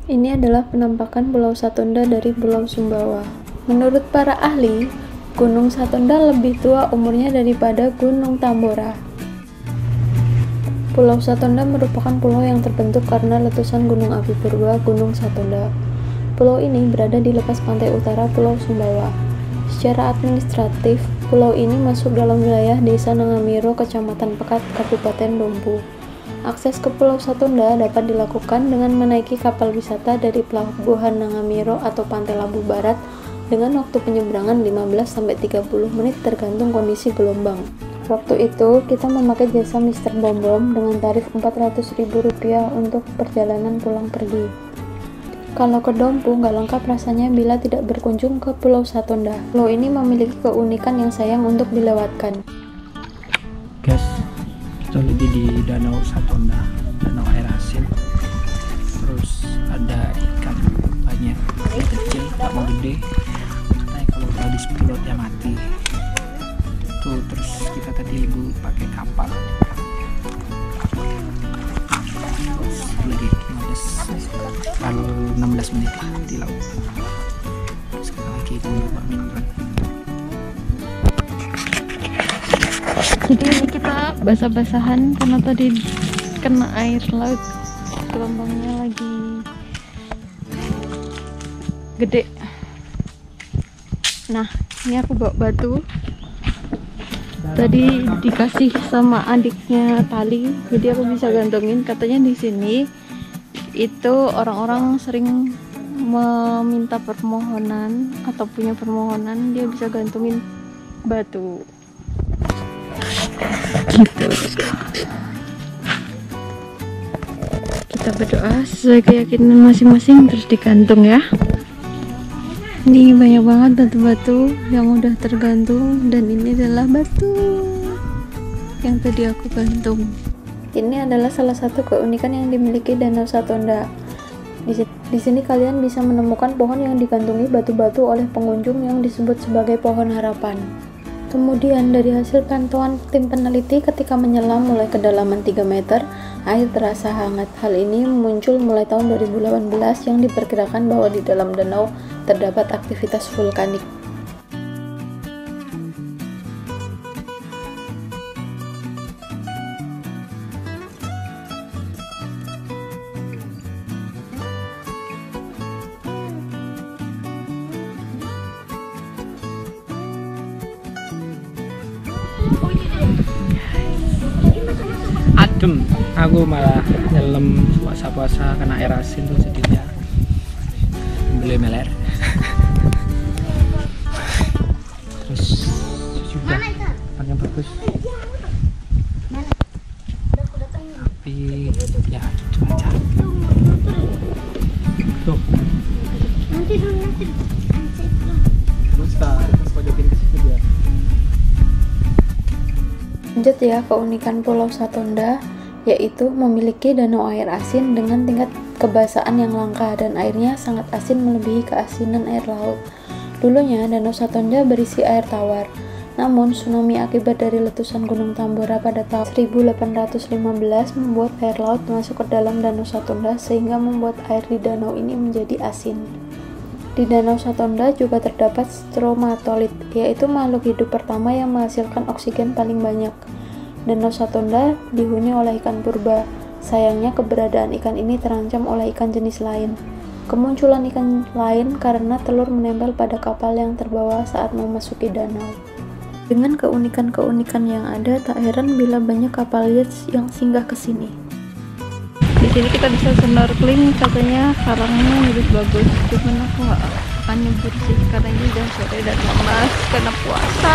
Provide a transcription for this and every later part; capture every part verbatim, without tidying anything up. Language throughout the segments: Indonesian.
Ini adalah penampakan Pulau Satonda dari Pulau Sumbawa. Menurut para ahli, Gunung Satonda lebih tua umurnya daripada Gunung Tambora. Pulau Satonda merupakan pulau yang terbentuk karena letusan gunung api purba Gunung Satonda. Pulau ini berada di lepas pantai utara Pulau Sumbawa. Secara administratif, pulau ini masuk dalam wilayah Desa Nangamiro, Kecamatan Pekat, Kabupaten Dompu. Akses ke Pulau Satonda dapat dilakukan dengan menaiki kapal wisata dari Pelabuhan Nangamiro atau Pantai Labu Barat dengan waktu penyeberangan lima belas sampai tiga puluh menit tergantung kondisi gelombang. Waktu itu, kita memakai jasa mister Bom Bom dengan tarif empat ratus ribu rupiah untuk perjalanan pulang pergi. Kalau ke Dompu, nggak lengkap rasanya bila tidak berkunjung ke Pulau Satonda. Pulau ini memiliki keunikan yang sayang untuk dilewatkan. Guys, kita lagi di Danau Satonda, danau air asin. Terus ada ikan banyak, yang kecil, sama gede. Maksudnya kalau tadi pilotnya mati. Tuh, terus kita tadi ibu pakai kapal. Terus lagi lima belas, kalau enam belas menit lah di laut. Terus kita lagi tunggu permintaan. Jadi ini kita basah-basahan karena tadi kena air laut, gelombangnya lagi gede. Nah, ini aku bawa batu. Tadi dikasih sama adiknya tali, jadi aku bisa gantungin. Katanya di sini itu orang-orang sering meminta permohonan atau punya permohonan, dia bisa gantungin batu. Gitu. Kita berdoa sesuai keyakinan masing-masing terus digantung ya. Ini banyak banget batu-batu yang udah tergantung, dan ini adalah batu yang tadi aku gantung. Ini adalah salah satu keunikan yang dimiliki Danau Satonda. Di sini, di sini kalian bisa menemukan pohon yang digantungi batu-batu oleh pengunjung yang disebut sebagai pohon harapan. Kemudian dari hasil pantauan tim peneliti ketika menyelam mulai kedalaman tiga meter, air terasa hangat. Hal ini muncul mulai tahun dua ribu delapan belas yang diperkirakan bahwa di dalam danau terdapat aktivitas vulkanik. Adem, aku malah nyelam puasa-puasa kena air asin tuh jadinya beli meler. Terus juga yang bagus, tapi ya cuaca tuh nanti dulu nanti terus tak pojokin ke situ dia. Lanjut ya, keunikan Pulau Satonda yaitu memiliki danau air asin dengan tingkat kebasaan yang langka dan airnya sangat asin melebihi keasinan air laut. Dulunya Danau Satonda berisi air tawar, namun tsunami akibat dari letusan Gunung Tambora pada tahun seribu delapan ratus lima belas membuat air laut masuk ke dalam Danau Satonda sehingga membuat air di danau ini menjadi asin. Di Danau Satonda juga terdapat stromatolith, yaitu makhluk hidup pertama yang menghasilkan oksigen paling banyak. Danau Satonda dihuni oleh ikan purba. Sayangnya keberadaan ikan ini terancam oleh ikan jenis lain. Kemunculan ikan lain karena telur menempel pada kapal yang terbawa saat memasuki danau. Dengan keunikan-keunikan yang ada, tak heran bila banyak kapal yacht yang singgah ke sini. Di sini kita bisa snorkeling, katanya karangnya lebih bagus. Cuman aku gak akan nyebur sih karena ini udah sore dan lemas karena puasa.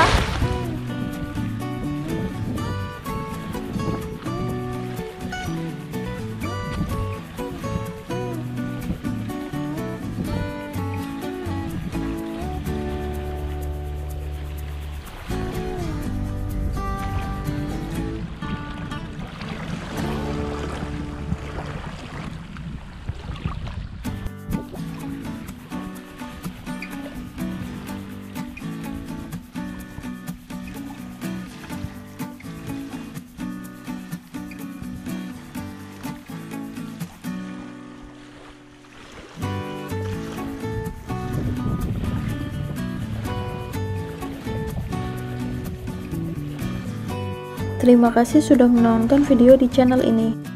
Terima kasih sudah menonton video di channel ini.